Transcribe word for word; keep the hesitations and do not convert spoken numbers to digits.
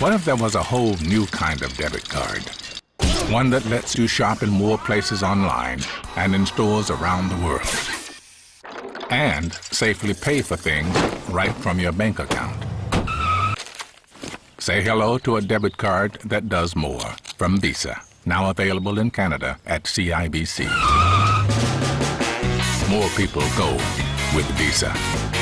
What if there was a whole new kind of debit card? One that lets you shop in more places online and in stores around the world. And safely pay for things right from your bank account. Say hello to a debit card that does more from Visa. Now available in Canada at C I B C. More people go with Visa.